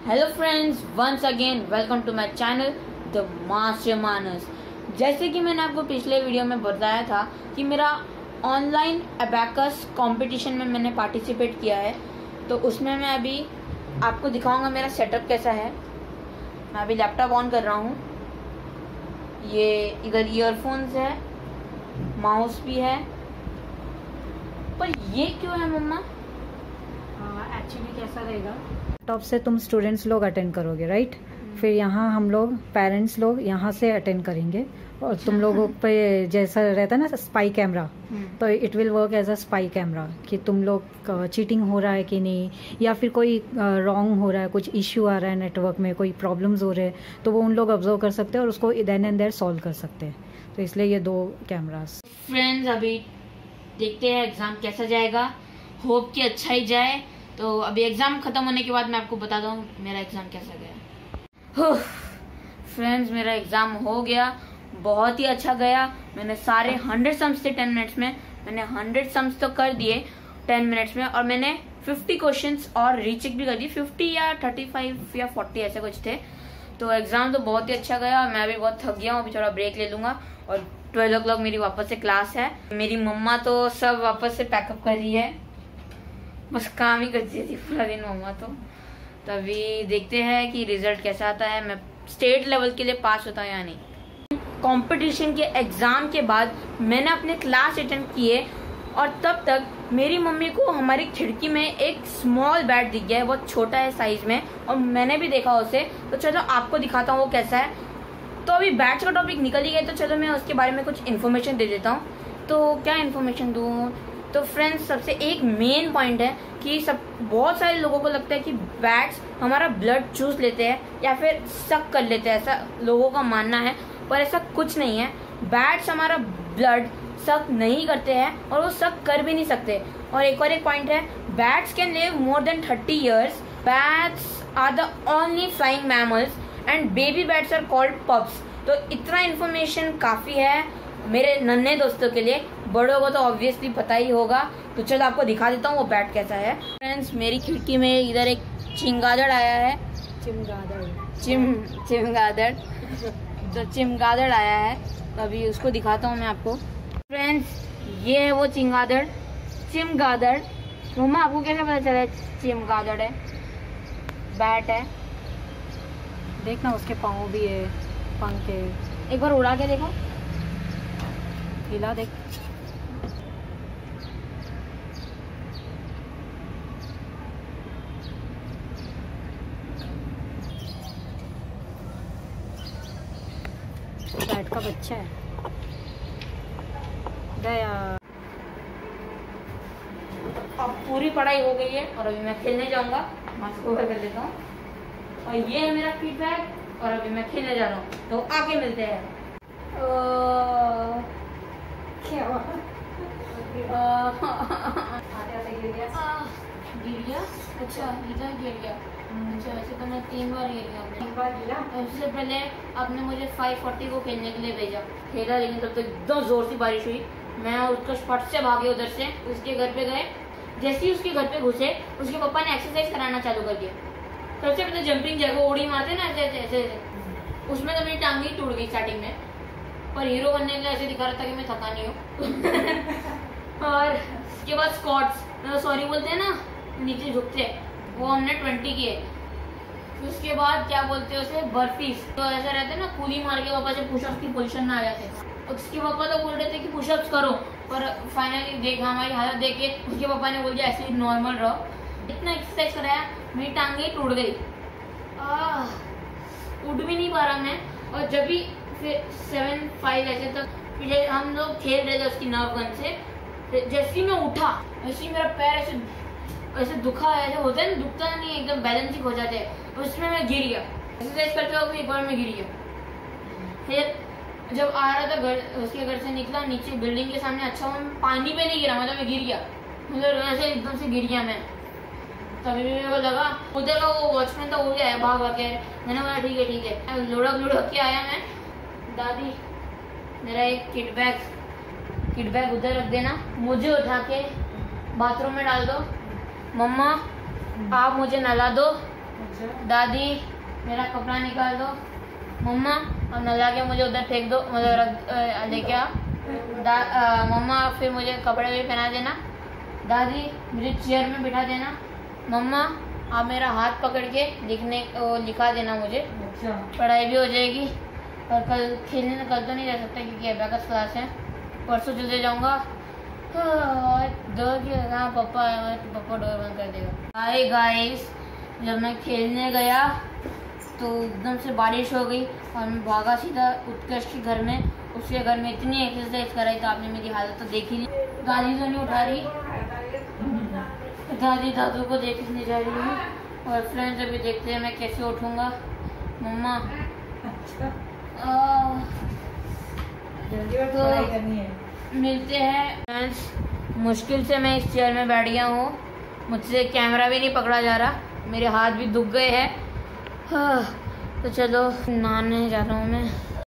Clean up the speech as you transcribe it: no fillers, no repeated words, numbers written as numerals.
Hello friends, once again welcome to my channel the master Manas. जैसे कि मैंने आपको पिछले वीडियो में बताया था कि मेरा ऑनलाइन अबैकस कंपटीशन में मैंने पार्टिसिपेट किया है, तो उसमें मैं अभी आपको दिखाऊंगा मेरा सेटअप कैसा है। मैं अभी लैपटॉप ऑन कर रहा हूँ। ये इधर ईयरफोन्स है, माउस भी है, पर ये क्यों है मम्मा? एक्चुअली कैसा रहेगा, टॉप से तुम स्टूडेंट्स लोग अटेंड करोगे, राइट? फिर यहाँ हम लोग पेरेंट्स लोग यहाँ से अटेंड करेंगे और तुम लोगों पे जैसा रहता है ना स्पाई कैमरा, तो it will work as a spy camera कि तुम लोग चीटिंग हो रहा है कि नहीं, या फिर कोई रॉन्ग हो रहा है, कुछ इश्यू आ रहा है नेटवर्क में, कोई प्रॉब्लम्स हो रहे हैं, तो वो उन लोग ऑब्जर्व कर सकते हैं और उसको देन एंड देयर सॉल्व कर सकते हैं। तो इसलिए ये 2 कैमरास। फ्रेंड्स, अभी देखते हैं एग्जाम कैसा जाएगा। होप कि अच्छा ही जाए। तो अभी एग्जाम खत्म होने के बाद मैं आपको बता दूं मेरा एग्जाम कैसा गया। फ्रेंड्स, मेरा एग्जाम हो गया, बहुत ही अच्छा गया। मैंने सारे 100 सम्स थे 10 मिनट्स में, मैंने 100 सम्स तो कर दिए 10 मिनट्स में, और मैंने 50 क्वेश्चंस और रीचेक भी कर दिए। 50 या 35 या 40 ऐसे कुछ थे। तो एग्जाम तो बहुत ही अच्छा गया और मैं भी बहुत थक गया हूँ। अभी थोड़ा ब्रेक ले लूंगा और 12 o'clock मेरी वापस से क्लास है। मेरी मम्मा तो सब वापस से पैकअप कर रही है, बस काम ही करती थी पूरा दिन मम्मा तो। तभी देखते हैं कि रिजल्ट कैसा आता है, मैं स्टेट लेवल के लिए पास होता या नहीं। कंपटीशन के एग्जाम के बाद मैंने अपने क्लास अटेंड किए और तब तक मेरी मम्मी को हमारी खिड़की में एक स्मॉल बैट दिख गया है, बहुत छोटा है साइज में, और मैंने भी देखा उसे। तो चलो आपको दिखाता हूँ वो कैसा है। तो अभी बैट्स का टॉपिक निकल ही गया, तो चलो मैं उसके बारे में कुछ इन्फॉर्मेशन दे देता हूँ। तो क्या इन्फॉर्मेशन दूँ? तो फ्रेंड्स, सबसे एक मेन पॉइंट है कि बहुत सारे लोगों को लगता है कि बैट्स हमारा ब्लड चूस लेते हैं या फिर सक कर लेते हैं, ऐसा लोगों का मानना है, पर ऐसा कुछ नहीं है। बैट्स हमारा ब्लड सक नहीं करते हैं और वो सक कर भी नहीं सकते। और एक पॉइंट है, bats can live more than 30 years। Bats are the only flying mammals and baby bats are called pups. तो इतना इन्फॉर्मेशन काफी है मेरे नन्हे दोस्तों के लिए, बड़ों को तो ऑब्वियसली पता ही होगा। तो चलो आपको दिखा देता हूँ वो बैट कैसा है। फ्रेंड्स, मेरी खिड़की में इधर एक चिमगादड़ आया है। चिमगादड़ तो चिमगादड़ आया है, तो अभी उसको दिखाता हूँ मैं आपको। फ्रेंड्स, ये है वो चिमगादड़। मम्मा, आपको कैसे पता चला चिमगादड़ है? बैट है, देखना उसके पाँव भी है, पंख है। एक बार उड़ा के देखो, हिला देख। बैट का बच्चा है गया। अब पूरी पढ़ाई हो गई है और अभी मैं खेलने जाऊंगा। मास्क को कर देता हूँ, और ये है मेरा फीडबैक, और अभी मैं खेलने जा रहा हूँ। तो आके मिलते हैं। क्या गिर गया? अच्छा, इधर गिर गया। अच्छा, वैसे तो मैं 3 बार गिरा। उससे पहले आपने मुझे 540 को खेलने के लिए भेजा, खेला, लेकिन तब तो एकदम जोर से बारिश हुई। मैं और उसको फट से भागे उधर से, उसके घर पे गए। जैसे ही उसके घर पे घुसे, उसके पापा ने एक्सरसाइज कराना चालू कर दिया। सबसे पहले जंपिंग जैक, वो उड़ी मारते ना ऐसे, उसमें तो मेरी टांग ही टूट गई स्टार्टिंग में, पर हीरो बनने के लिए ऐसे दिखा रहा था कि मैं थका नहीं हूँ। और उसके बाद स्क्वाट्स, सॉरी बोलते हैं ना, नीचे झुकते, वो हमने 20 किए। उसके बाद क्या बोलते हैं उसे, बर्फीज, तो ऐसा रहता है ना, कूली मार के पापा से पुशअप्स की पोजीशन में आ जाते। उसके पापा तो बोल रहे थे कि पुशअप्स करो, पर फाइनली देख हमारी हालत देख के उसके पापा ने बोल दिया ऐसे ही नॉर्मल रहो। इतना एक्सरसाइज कराया, मेरी टांगे टूट गई, उठ भी नहीं पा रहा मैं। और जब भी फिर 7-5 ऐसे तक फिर हम लोग खेल रहे थे उसकी नर्व गन से, जैसे ही मैं उठा वैसे ही मेरा पैर ऐसे दुखा, ऐसे होता है ना, दुखता नहीं, एकदम बैलेंसिंग हो जाते हैं। उसमें मैं गिर गया, एक्सरसाइज करते वक्त एक बार मैं गिर गया। फिर जब आ रहा था घर, उसके घर से निकला नीचे बिल्डिंग के सामने, अच्छा वो पानी पे नहीं गिरा, मतलब मैं गिर गया, मतलब ऐसे एकदम से गिर गया मैं। तभी मेरे को लगा उधर का वो वॉचमैन था, वो भी आया भाग के। मैंने बोला ठीक है, लुढ़क के आया मैं। दादी, मेरा एक किट बैग उधर रख देना, मुझे उठा के बाथरूम में डाल दो। मम्मा, आप मुझे नहला दो, दादी मेरा कपड़ा निकाल दो। मम्मा अब नला के मुझे उधर फेंक दो, मतलब रख लेके आ। मम्मा फिर मुझे कपड़े भी पहना देना। दादी मुझे चेयर में बिठा देना। मम्मा आप मेरा हाथ पकड़ के लिखा देना मुझे। पढ़ाई भी हो जाएगी। और कल खेलने कल तो नहीं जा सकता क्योंकि अबैकस क्लास है, परसों चले जाऊँगा। हाँ पापा आए तो पापा डोर बंद कर देगा। हाय गाइस, जब मैं खेलने गया तो एकदम से बारिश हो गई और मैं भागा सीधा उत्कर्ष के घर में। उसके घर में इतनी एक्सरसाइज कराई तो आपने मेरी हालत तो देखी नहीं। दादी तो नहीं उठा रही, दादी दादू को देखने जा रही हूँ। और फ्रेंड्स अभी देखते हैं मैं कैसे उठूँगा। मम्मा तो मिलते हैं फ्रेंड्स। मुश्किल से मैं इस चेयर में बैठ गया हूँ, मुझसे कैमरा भी नहीं पकड़ा जा रहा, मेरे हाथ भी दुख गए हैं। तो चलो नहाने जा रहा हूँ मैं।